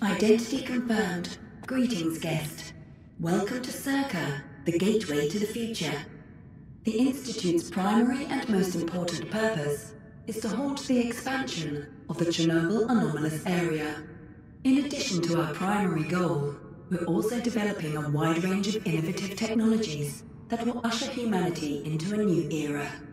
Identity confirmed. Greetings, guest. Welcome to STALKER, the gateway to the future. The Institute's primary and most important purpose is to halt the expansion of the Chernobyl anomalous area. In addition to our primary goal, we're also developing a wide range of innovative technologies that will usher humanity into a new era.